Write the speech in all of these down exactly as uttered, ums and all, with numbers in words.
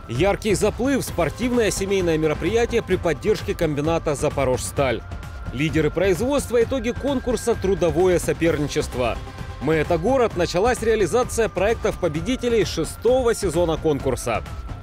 Яркий заплыв – спортивное семейное мероприятие при поддержке комбината «Запорожсталь». Лидеры производства – итоги конкурса «Трудовое соперничество». «Мы – это город» началась реализация проектов победителей шестого сезона конкурса.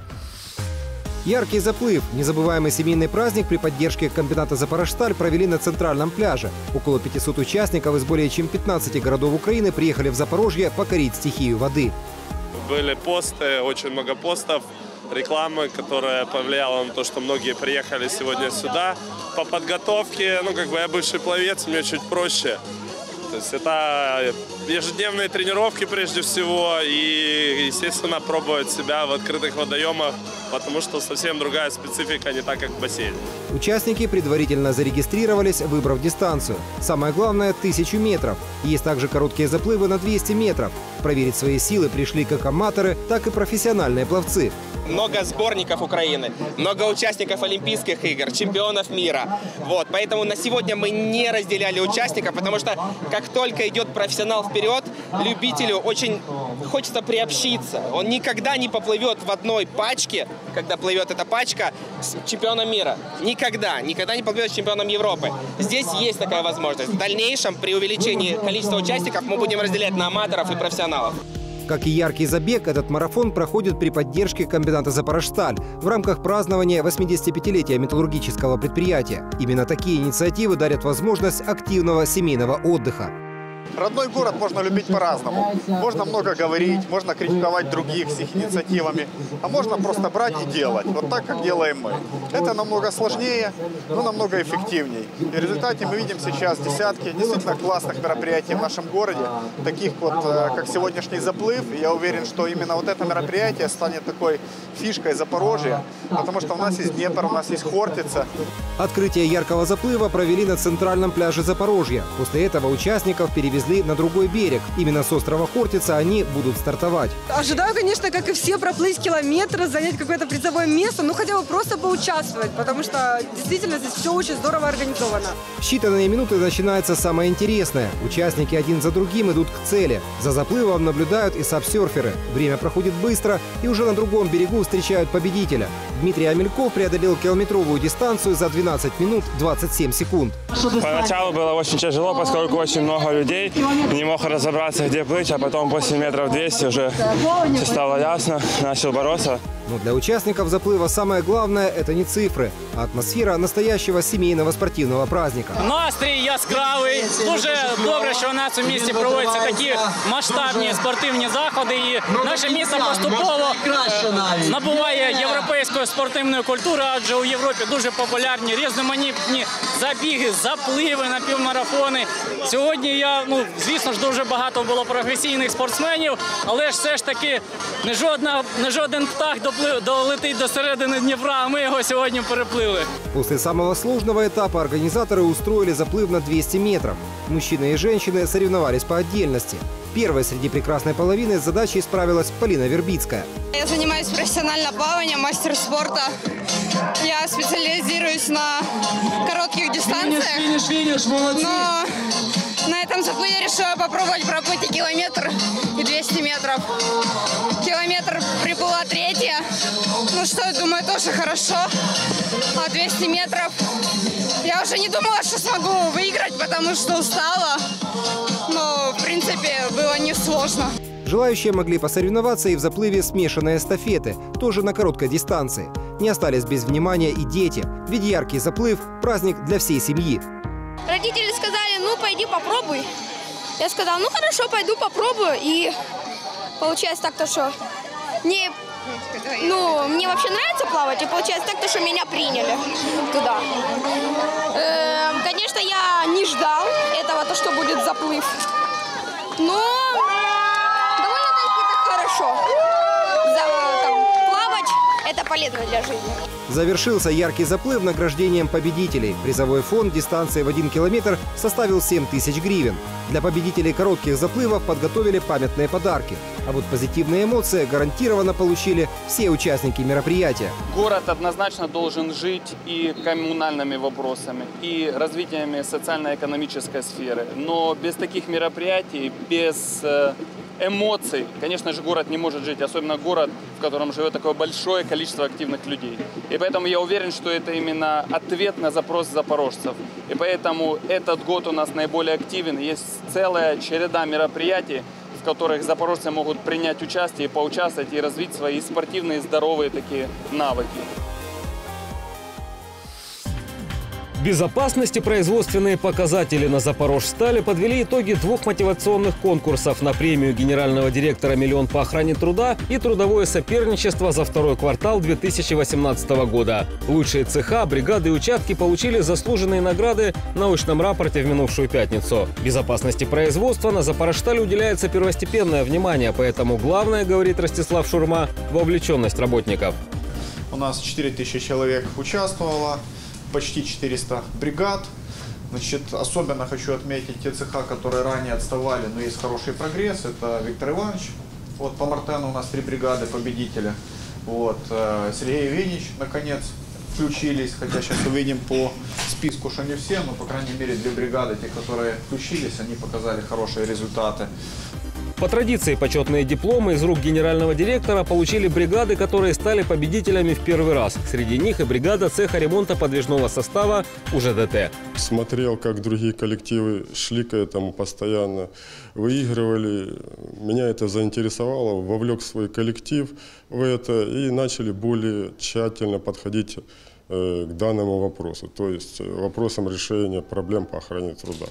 Яркий заплыв – незабываемый семейный праздник при поддержке комбината «Запорожсталь» провели на центральном пляже. Около пятисот участников из более чем пятнадцати городов Украины приехали в Запорожье покорить стихию воды. Были посты, очень много постов, рекламы, которая повлияла на то, что многие приехали сегодня сюда. По подготовке, ну как бы я бывший пловец, мне чуть проще. То есть это ежедневные тренировки прежде всего и, естественно, пробовать себя в открытых водоемах, потому что совсем другая специфика, не так, как в бассейне. Участники предварительно зарегистрировались, выбрав дистанцию. Самое главное – тысячу метров. Есть также короткие заплывы на двести метров. Проверить свои силы пришли как аматоры, так и профессиональные пловцы. Много сборников Украины, много участников Олимпийских игр, чемпионов мира. Вот, поэтому на сегодня мы не разделяли участников, потому что как только идет профессионал вперед, любителю очень хочется приобщиться. Он никогда не поплывет в одной пачке, когда плывет эта пачка, с чемпионом мира. Никогда, никогда не поплывет с чемпионом Европы. Здесь есть такая возможность. В дальнейшем, при увеличении количества участников, мы будем разделять на аматоров и профессионалов. Как и яркий забег, этот марафон проходит при поддержке комбината «Запорожсталь» в рамках празднования восьмидесятипятилетия металлургического предприятия. Именно такие инициативы дарят возможность активного семейного отдыха. Родной город можно любить по-разному. Можно много говорить, можно критиковать других с их инициативами, а можно просто брать и делать, вот так, как делаем мы. Это намного сложнее, но намного эффективнее. И в результате мы видим сейчас десятки действительно классных мероприятий в нашем городе, таких вот, как сегодняшний заплыв. И я уверен, что именно вот это мероприятие станет такой фишкой Запорожья, потому что у нас есть Днепр, у нас есть Хортица. Открытие яркого заплыва провели на центральном пляже Запорожья. После этого участников перевезли на другой берег. Именно с острова Хортица они будут стартовать. Ожидаю, конечно, как и все, проплыть километр, занять какое-то призовое место, ну хотя бы просто поучаствовать, потому что действительно здесь все очень здорово организовано. В считанные минуты начинается самое интересное. Участники один за другим идут к цели. За заплывом наблюдают и сапсерферы. Время проходит быстро, и уже на другом берегу встречают победителя. Дмитрий Амельков преодолел километровую дистанцию за двенадцать минут двадцать семь секунд. Поначалу было очень тяжело, поскольку очень много людей. Не мог разобраться, где плыть, а потом после метров двести уже все стало ясно, начал бороться. Но для участников заплыва самое главное – это не цифры, а атмосфера настоящего сімейного спортивного праздника. Настрій яскравий. Дуже добре, що у нас у місті проводяться такі масштабні спортивні заходи. І наше місто поступово набуває європейської спортивної культури, адже у Європі дуже популярні різноманітні забіги, запливи, напівмарафони. Сьогодні я, ну, звісно ж, дуже багато було професійних спортсменів, але ж все ж таки не, жодна, не жоден птах долетить до середини Дніпра, а ми його сьогодні переплили. После самого сложного этапа организаторы устроили заплыв на двести метров. Мужчины и женщины соревновались по отдельности. Первой среди прекрасной половины с задачей справилась Полина Вербицкая. Я занимаюсь профессиональным плаванием, мастер спорта. Я специализируюсь на коротких дистанциях, но на этом заплыве я решила попробовать проплыть и километр, и двести метров. Километр приплыла третья, ну что, я думаю, тоже хорошо. А двести метров я уже не думала, что смогу выиграть, потому что устала. Но, в принципе, было несложно. Желающие могли посоревноваться и в заплыве смешанной эстафеты, тоже на короткой дистанции. Не остались без внимания и дети, ведь яркий заплыв – праздник для всей семьи. Родители сказали, ну, пойди попробуй. Я сказала, ну, хорошо, пойду попробую. И получается так-то, что не, ну, мне вообще нравится плавать, и получается так-то, что меня приняли туда. Э, конечно, я не ждал этого, то, что будет заплыв. Но довольно-таки так хорошо. За, там, плавать – это полезно для жизни. Завершился яркий заплыв награждением победителей. Призовой фонд дистанции в один километр составил семь тысяч гривен. Для победителей коротких заплывов подготовили памятные подарки. А вот позитивные эмоции гарантированно получили все участники мероприятия. Город однозначно должен жить и коммунальными вопросами, и развитием социально-экономической сферы. Но без таких мероприятий, без эмоций, конечно же, город не может жить, особенно город, в котором живет такое большое количество активных людей. И поэтому я уверен, что это именно ответ на запрос запорожцев. И поэтому этот год у нас наиболее активен. Есть целая череда мероприятий, в которых запорожцы могут принять участие, поучаствовать и развить свои спортивные, здоровые такие навыки. Безопасность и производственные показатели на Запорожстали подвели итоги двух мотивационных конкурсов на премию генерального директора «Миллион по охране труда» и трудовое соперничество за второй квартал две тысячи восемнадцатого года. Лучшие цеха, бригады и участки получили заслуженные награды в научном рапорте в минувшую пятницу. Безопасности производства на Запорожстале уделяется первостепенное внимание, поэтому главное, говорит Ростислав Шурма, вовлеченность работников. У нас четыре тысячи человек участвовало. Почти четыреста бригад. Значит, особенно хочу отметить те цеха, которые ранее отставали, но есть хороший прогресс. Это Виктор Иванович. Вот по Мартену у нас три бригады победителя. Вот, Сергей Евгеньевич, наконец, включились. Хотя сейчас увидим по списку, что не все, но, по крайней мере, две бригады, те, которые включились, они показали хорошие результаты. По традиции почетные дипломы из рук генерального директора получили бригады, которые стали победителями в первый раз. Среди них и бригада цеха ремонта подвижного состава УЖДТ. Смотрел, как другие коллективы шли к этому постоянно, выигрывали. Меня это заинтересовало, вовлек свой коллектив в это и начали более тщательно подходить э, к данному вопросу, то есть вопросам решения проблем по охране труда.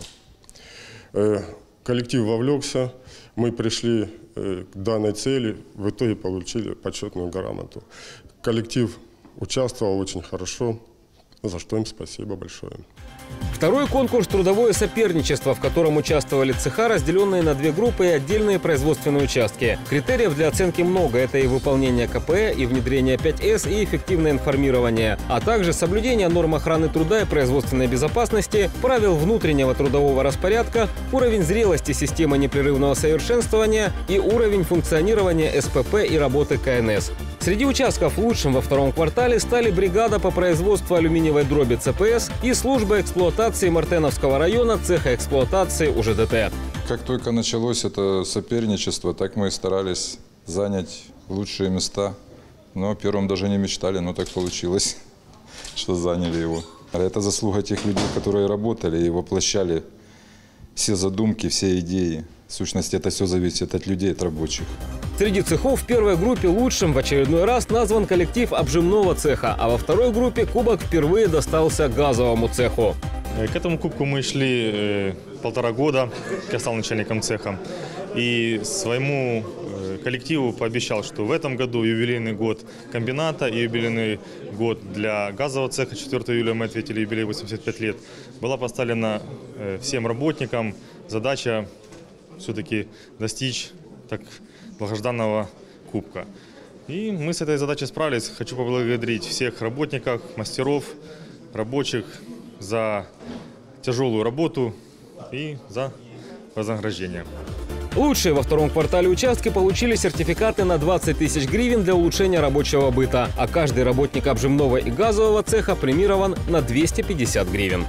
Э, коллектив вовлекся. Мы пришли к данной цели, в итоге получили почетную грамоту. Коллектив участвовал очень хорошо, за что им спасибо большое. Второй конкурс «Трудовое соперничество», в котором участвовали цеха, разделенные на две группы и отдельные производственные участки. Критериев для оценки много. Это и выполнение ка пэ, и внедрение пять эс, и эффективное информирование, а также соблюдение норм охраны труда и производственной безопасности, правил внутреннего трудового распорядка, уровень зрелости системы непрерывного совершенствования и уровень функционирования эс пэ пэ и работы ка эн эс. Среди участков лучшим во втором квартале стали бригада по производству алюминиевой дроби цэ пэ эс и служба эксплуатации Мартеновского района цеха эксплуатации УЖДТ. Как только началось это соперничество, так мы и старались занять лучшие места. Но первым даже не мечтали, но так получилось, что заняли его. Это заслуга тех людей, которые работали и воплощали все задумки, все идеи. В сущности, это все зависит от людей, от рабочих. Среди цехов в первой группе лучшим в очередной раз назван коллектив обжимного цеха, а во второй группе кубок впервые достался газовому цеху. К этому кубку мы шли э, полтора года, я стал начальником цеха. И своему э, коллективу пообещал, что в этом году юбилейный год комбината и юбилейный год для газового цеха, четвёртого июля мы ответили, юбилей восемьдесят пять лет, была поставлена э, всем работникам задача все-таки достичь так долгожданного кубка. И мы с этой задачей справились. Хочу поблагодарить всех работников, мастеров, рабочих за тяжелую работу и за вознаграждение. Лучшие во втором квартале участки получили сертификаты на двадцать тысяч гривен для улучшения рабочего быта, а каждый работник обжимного и газового цеха премирован на двести пятьдесят гривен.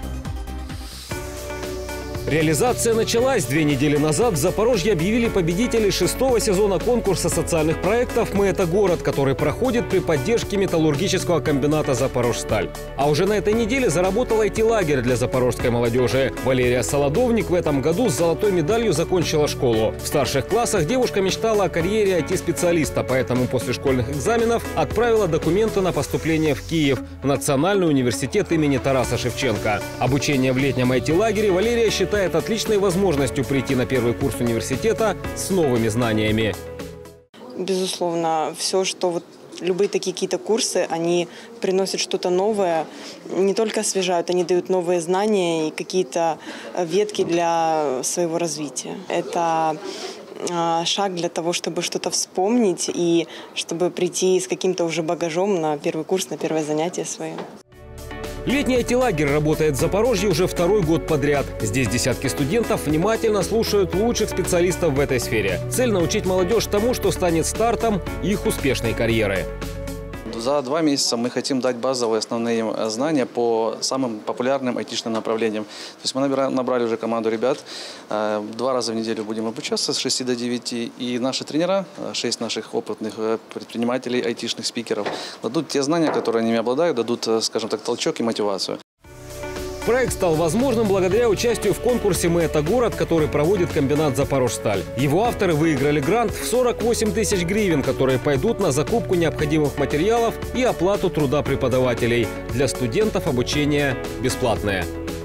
Реализация началась. Две недели назад в Запорожье объявили победителей шестого сезона конкурса социальных проектов «Мы – это город», который проходит при поддержке металлургического комбината «Запорожсталь». А уже на этой неделе заработал ай ти-лагерь для запорожской молодежи. Валерия Солодовник в этом году с золотой медалью закончила школу. В старших классах девушка мечтала о карьере ай ти-специалиста, поэтому после школьных экзаменов отправила документы на поступление в Киев, в Национальный университет имени Тараса Шевченко. Обучение в летнем ай ти-лагере Валерия считает отличной возможностью прийти на первый курс университета с новыми знаниями. Безусловно, все, что вот любые такие какие-то курсы, они приносят что-то новое, не только освежают, они дают новые знания и какие-то ветки для своего развития. Это шаг для того, чтобы что-то вспомнить и чтобы прийти с каким-то уже багажом на первый курс, на первое занятие свое. Летний ай ти-лагерь работает в Запорожье уже второй год подряд. Здесь десятки студентов внимательно слушают лучших специалистов в этой сфере. Цель – научить молодежь тому, что станет стартом их успешной карьеры. за два месяца мы хотим дать базовые основные знания по самым популярным айтишным направлениям. То есть мы набираем, набрали уже команду ребят. Два раза в неделю будем обучаться с шести до девяти. И наши тренера, шесть наших опытных предпринимателей, айтишных спикеров, дадут те знания, которые они обладают, дадут, скажем так, толчок и мотивацию. Проект стал возможным благодаря участию в конкурсе «Мы – это город», который проводит комбинат «Запорожсталь». Его авторы выиграли грант в сорок восемь тысяч гривен, которые пойдут на закупку необходимых материалов и оплату труда преподавателей. Для студентов обучение бесплатное.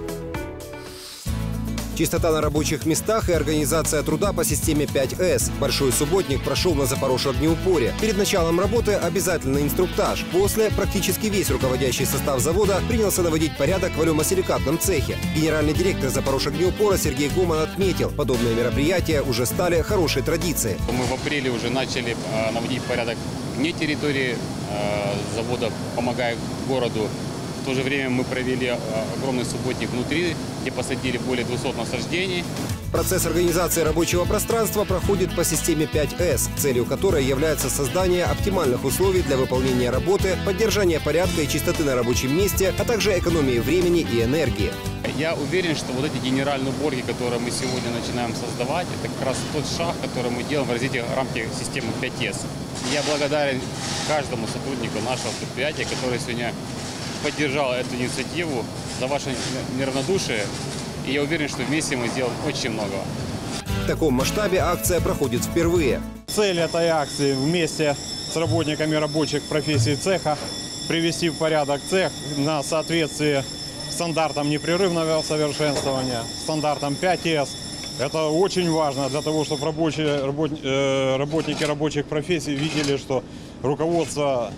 Чистота на рабочих местах и организация труда по системе пять эс. Большой субботник прошел на Запорожье-Огнеупоре. Перед началом работы обязательный инструктаж. После практически весь руководящий состав завода принялся наводить порядок в алюмосиликатном цехе. Генеральный директор Запорожье-Огнеупора Сергей Гоман отметил, подобные мероприятия уже стали хорошей традицией. Мы в апреле уже начали наводить порядок вне территории завода, помогая городу. В то же время мы провели огромный субботник внутри, где посадили более двухсот насаждений. Процесс организации рабочего пространства проходит по системе пять эс, целью которой является создание оптимальных условий для выполнения работы, поддержания порядка и чистоты на рабочем месте, а также экономии времени и энергии. Я уверен, что вот эти генеральные уборки, которые мы сегодня начинаем создавать, это как раз тот шаг, который мы делаем в развитии рамки системы пять эс. Я благодарен каждому сотруднику нашего предприятия, который сегодня поддержал эту инициативу, за ваше неравнодушие. И я уверен, что вместе мы сделаем очень много. В таком масштабе акция проходит впервые. Цель этой акции вместе с работниками рабочих профессий цеха привести в порядок цех на соответствие стандартам непрерывного совершенствования, стандартам пять эс. Это очень важно для того, чтобы рабочие, работ, э, работники рабочих профессий видели, что руководство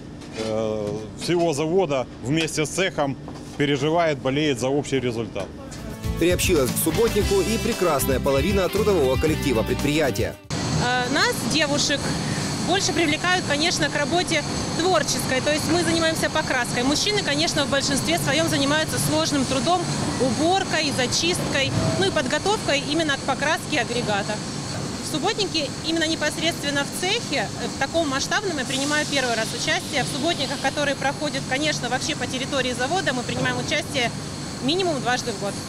всего завода вместе с цехом переживает, болеет за общий результат. Приобщилась к субботнику и прекрасная половина трудового коллектива предприятия. Нас, девушек, больше привлекают, конечно, к работе творческой. То есть мы занимаемся покраской. Мужчины, конечно, в большинстве своем занимаются сложным трудом, уборкой, зачисткой, ну и подготовкой именно к покраске агрегата. В субботнике именно непосредственно в цехе, в таком масштабном, я принимаю первый раз участие. В субботниках, которые проходят, конечно, вообще по территории завода, мы принимаем участие минимум дважды в год.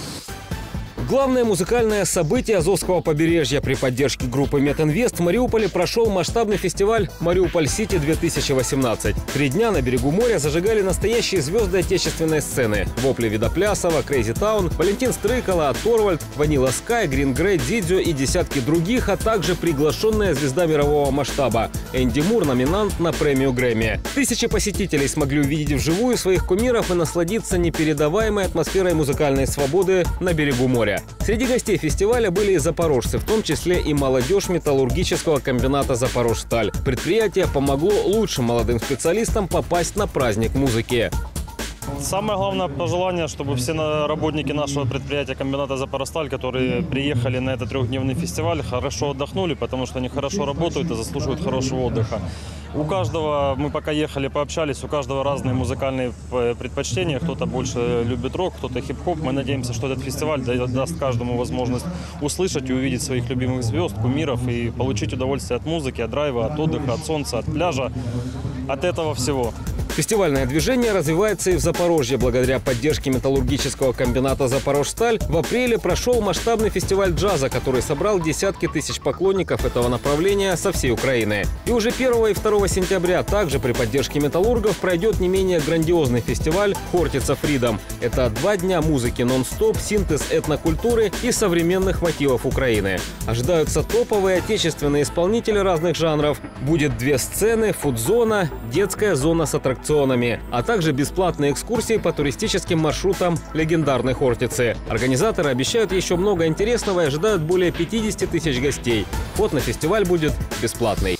Главное музыкальное событие Азовского побережья при поддержке группы «Метинвест» в Мариуполе прошел масштабный фестиваль «Мариуполь-Сити-две тысячи восемнадцать». Три дня на берегу моря зажигали настоящие звезды отечественной сцены. Вопли Видоплясова, Крейзи Таун, Валентин Стрыкало, Торвальд, Ванила Скай, Грин Грей, Дидзио и десятки других, а также приглашенная звезда мирового масштаба Энди Мур, номинант на премию Грэмми. Тысячи посетителей смогли увидеть вживую своих кумиров и насладиться непередаваемой атмосферой музыкальной свободы на берегу моря. Среди гостей фестиваля были и запорожцы, в том числе и молодежь металлургического комбината «Запорожсталь». Предприятие помогло лучшим молодым специалистам попасть на праздник музыки. Самое главное пожелание, чтобы все работники нашего предприятия комбината «Запорожсталь», которые приехали на этот трехдневный фестиваль, хорошо отдохнули, потому что они хорошо работают и заслуживают хорошего отдыха. У каждого, мы пока ехали, пообщались, у каждого разные музыкальные предпочтения. Кто-то больше любит рок, кто-то хип-хоп. Мы надеемся, что этот фестиваль даст каждому возможность услышать и увидеть своих любимых звезд, кумиров и получить удовольствие от музыки, от драйва, от отдыха, от солнца, от пляжа, от этого всего. Фестивальное движение развивается и в Запорожье. Благодаря поддержке металлургического комбината «Запорожсталь» в апреле прошел масштабный фестиваль джаза, который собрал десятки тысяч поклонников этого направления со всей Украины. И уже первого и второго сентября также при поддержке металлургов пройдет не менее грандиозный фестиваль «Хортица Фридом». Это два дня музыки нон-стоп, синтез этнокультуры и современных мотивов Украины. Ожидаются топовые отечественные исполнители разных жанров. Будет две сцены, фуд-зона, детская зона с аттракционами, а также бесплатные экскурсии по туристическим маршрутам легендарной Хортицы. Организаторы обещают еще много интересного и ожидают более пятидесяти тысяч гостей. Вход на фестиваль будет бесплатный.